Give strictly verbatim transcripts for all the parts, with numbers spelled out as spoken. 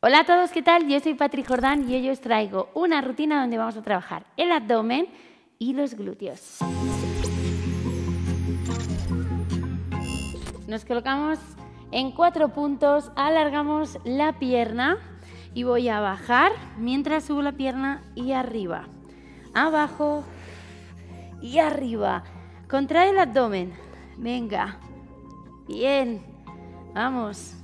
Hola a todos, ¿qué tal? Yo soy Patri Jordán y hoy os traigo una rutina donde vamos a trabajar el abdomen y los glúteos. Nos colocamos en cuatro puntos, alargamos la pierna y voy a bajar mientras subo la pierna y arriba, abajo y arriba. Contrae el abdomen, venga, bien, vamos.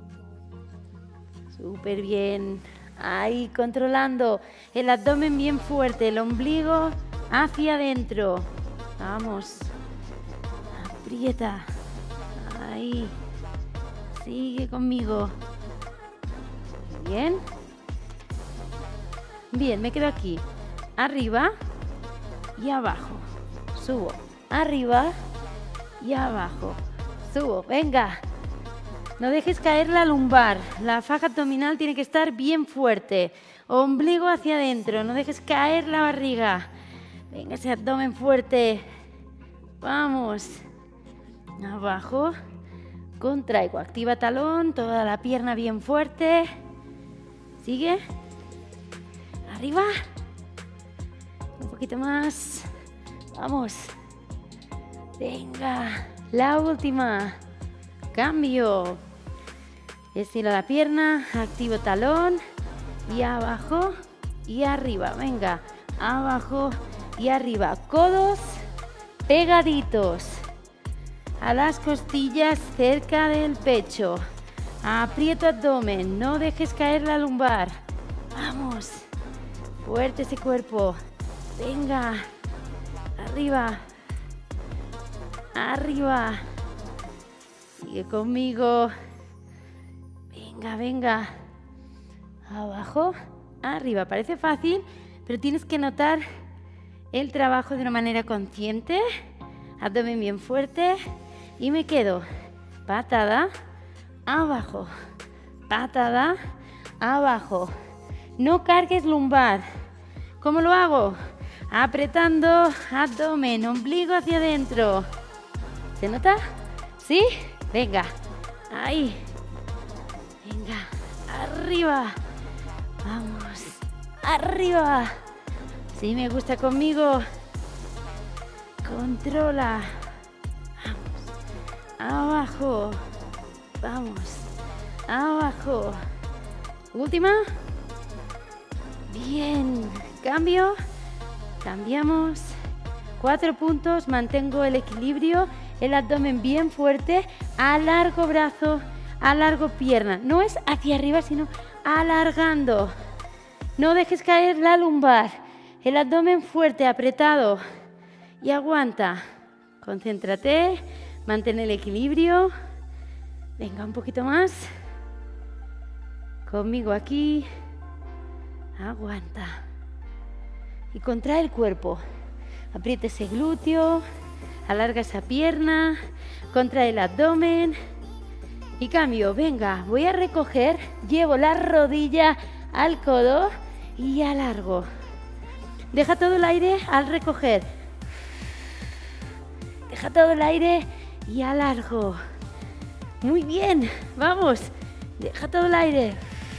Súper bien. Ahí, controlando el abdomen bien fuerte, el ombligo hacia adentro. Vamos. Aprieta. Ahí. Sigue conmigo. Bien. Bien, me quedo aquí. Arriba y abajo. Subo. Arriba y abajo. Subo. Venga. No dejes caer la lumbar, la faja abdominal tiene que estar bien fuerte. Ombligo hacia adentro, no dejes caer la barriga. Venga, ese abdomen fuerte. Vamos. Abajo. Contraigo, activa talón, toda la pierna bien fuerte. Sigue. Arriba. Un poquito más. Vamos. Venga, la última. Cambio. Estiro la pierna, activo talón y abajo y arriba. Venga, abajo y arriba. Codos pegaditos a las costillas cerca del pecho. Aprieto abdomen, no dejes caer la lumbar. Vamos, fuerte ese cuerpo. Venga, arriba, arriba. Sigue conmigo. Venga, venga. Abajo, arriba. Parece fácil, pero tienes que notar el trabajo de una manera consciente. Abdomen bien fuerte. Y me quedo. Patada, abajo. Patada, abajo. No cargues lumbar. ¿Cómo lo hago? Apretando abdomen, ombligo hacia adentro. ¿Se nota? ¿Sí? Venga. Ahí. Venga, arriba. Vamos, arriba. Si me gusta conmigo. Controla. Vamos. Abajo. Vamos. Abajo. Última. Bien. Cambio. Cambiamos. Cuatro puntos. Mantengo el equilibrio. El abdomen bien fuerte. Alargo brazo. Alargo pierna, no es hacia arriba, sino alargando. No dejes caer la lumbar. El abdomen fuerte, apretado. Y aguanta. Concéntrate. Mantén el equilibrio. Venga, un poquito más. Conmigo aquí. Aguanta. Y contrae el cuerpo. Aprieta ese glúteo. Alarga esa pierna. Contrae el abdomen. Y cambio, venga, voy a recoger, llevo la rodilla al codo y alargo. Deja todo el aire al recoger. Deja todo el aire y alargo. Muy bien, vamos. Deja todo el aire.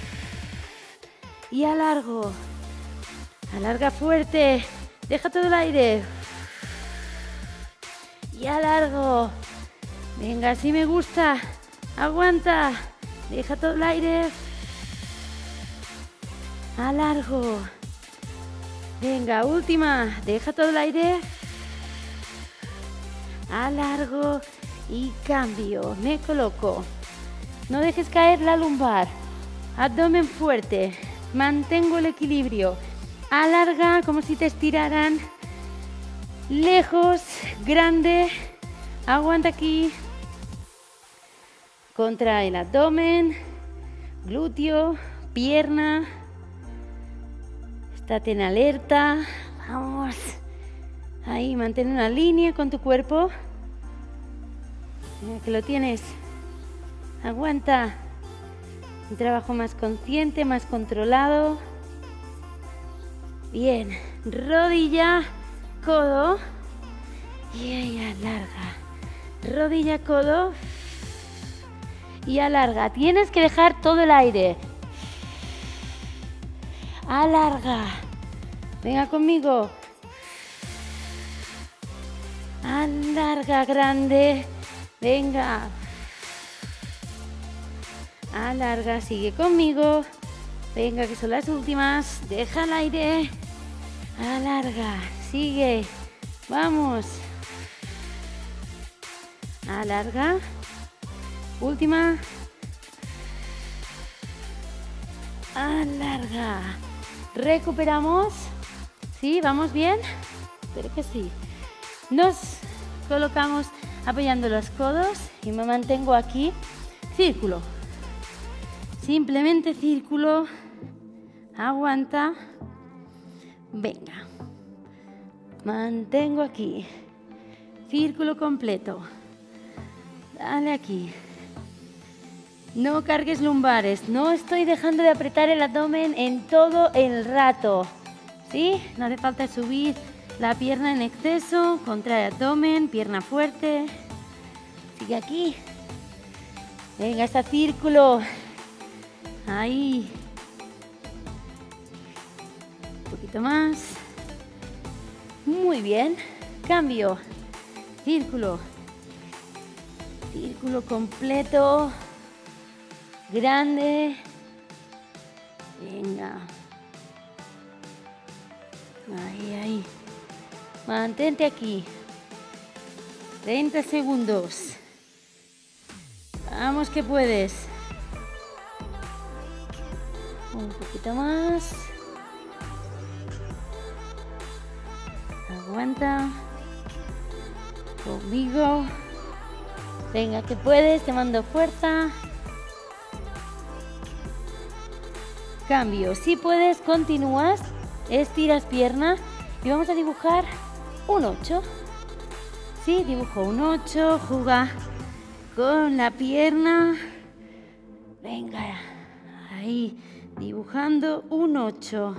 Y alargo. Alarga fuerte. Deja todo el aire. Y alargo. Venga, así me gusta. Aguanta, deja todo el aire, alargo, venga, última, deja todo el aire, alargo y cambio, me coloco, no dejes caer la lumbar, abdomen fuerte, mantengo el equilibrio, alarga como si te estiraran, lejos, grande, aguanta aquí. Contrae el abdomen, glúteo, pierna. Estate en alerta. Vamos. Ahí, mantén una línea con tu cuerpo. Mira que lo tienes. Aguanta. Un trabajo más consciente, más controlado. Bien. Rodilla, codo. Y ahí alarga. Rodilla, codo. Y alarga. Tienes que dejar todo el aire. Alarga. Venga conmigo. Alarga, grande. Venga. Alarga, sigue conmigo. Venga, que son las últimas. Deja el aire. Alarga, sigue. Vamos. Alarga. Última. Alarga. Recuperamos. ¿Sí? ¿Vamos bien? Espero que sí. Nos colocamos apoyando los codos y me mantengo aquí. Círculo. Simplemente círculo. Aguanta. Venga. Mantengo aquí. Círculo completo. Dale aquí. No cargues lumbares. No estoy dejando de apretar el abdomen en todo el rato. ¿Sí? No hace falta subir la pierna en exceso. Contrae abdomen, pierna fuerte. Sigue aquí. Venga, este círculo. Ahí. Un poquito más. Muy bien. Cambio. Círculo. Círculo completo. Grande. Venga. Ahí, ahí. Mantente aquí. treinta segundos. Vamos que puedes. Un poquito más. Aguanta. Conmigo. Venga, que puedes. Te mando fuerza. Cambio. Si puedes, continúas. Estiras pierna. Y vamos a dibujar un ocho. Sí, dibujo un ocho. Juga con la pierna. Venga. Ahí. Dibujando un ocho.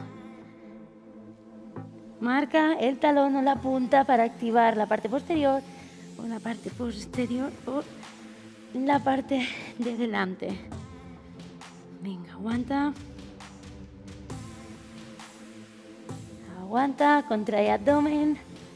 Marca el talón o la punta para activar la parte posterior o la parte posterior o la parte de delante. Venga, aguanta. Aguanta, contrae abdomen.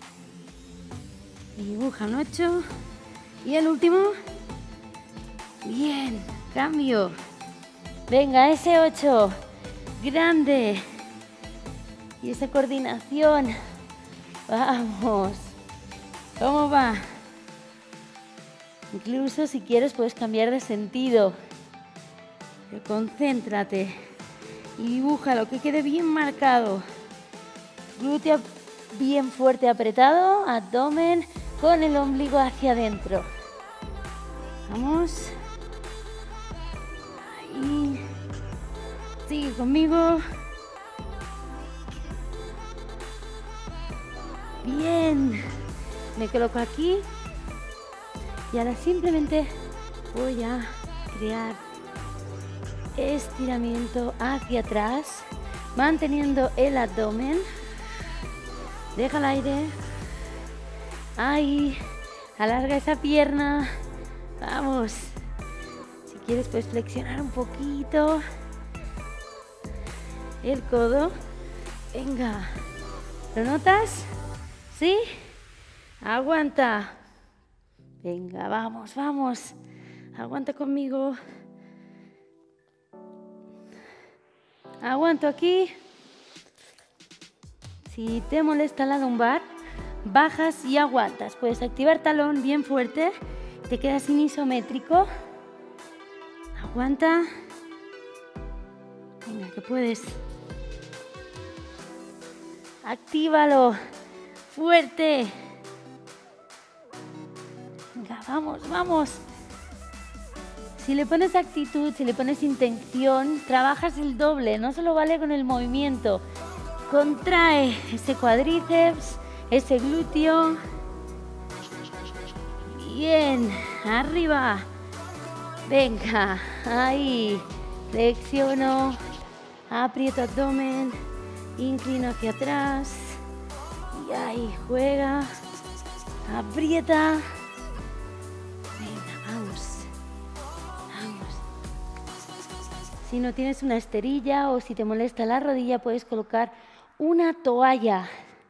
Dibuja un ocho. Y el último. Bien, cambio. Venga, ese ocho. Grande. Y esa coordinación. Vamos. ¿Cómo va? Incluso si quieres puedes cambiar de sentido. Pero concéntrate. Y dibújalo, que quede bien marcado. Glúteo bien fuerte apretado. Abdomen con el ombligo hacia adentro. Vamos. Ahí. Sigue conmigo. Bien, me coloco aquí y ahora simplemente voy a crear estiramiento hacia atrás, manteniendo el abdomen. Deja el aire. Ahí, alarga esa pierna. Vamos. Si quieres puedes flexionar un poquito el codo. Venga, ¿lo notas? ¿Sí? Aguanta. Venga, vamos, vamos. Aguanta conmigo. Aguanto aquí. Si te molesta la lumbar, bajas y aguantas. Puedes activar talón bien fuerte. Te quedas sin isométrico. Aguanta. Venga, que puedes. Actívalo. Fuerte. Venga, vamos, vamos. Si le pones actitud, si le pones intención, trabajas el doble. No solo vale con el movimiento. Contrae ese cuádriceps, ese glúteo. Bien, arriba. Venga, ahí. Flexiono, aprieto abdomen, inclino hacia atrás. Y ahí, juega, aprieta. Venga, vamos, vamos. Si no tienes una esterilla o si te molesta la rodilla, puedes colocar una toalla.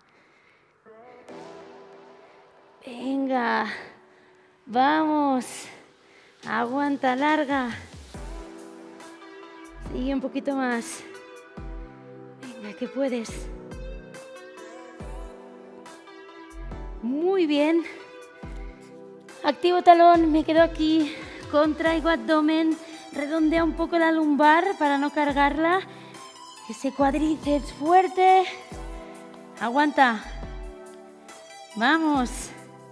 Venga, vamos. Aguanta, larga. Sigue un poquito más. Venga, que puedes. Muy bien. Activo talón, me quedo aquí. Contraigo abdomen. Redondea un poco la lumbar para no cargarla. Ese cuádriceps fuerte. Aguanta. Vamos.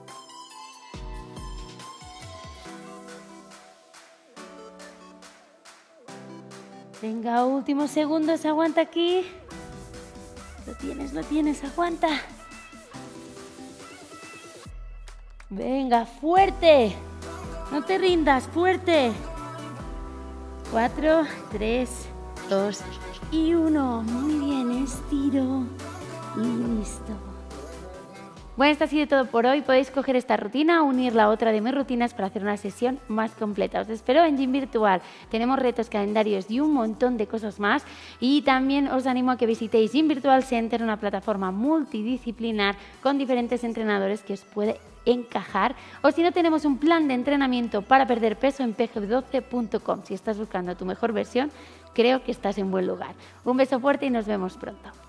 Venga, últimos segundos. Aguanta aquí. Lo tienes, lo tienes. Aguanta. Venga, fuerte. No te rindas, fuerte. Cuatro, tres, dos y uno. Muy bien, estiro y listo. Bueno, esto ha sido todo por hoy. Podéis coger esta rutina, unirla a otra de mis rutinas para hacer una sesión más completa. Os espero en Gym Virtual. Tenemos retos, calendarios y un montón de cosas más. Y también os animo a que visitéis Gym Virtual Center, una plataforma multidisciplinar con diferentes entrenadores que os puede encajar, o si no, tenemos un plan de entrenamiento para perder peso en p g doce punto com. Si estás buscando tu mejor versión, creo que estás en buen lugar. Un beso fuerte y nos vemos pronto.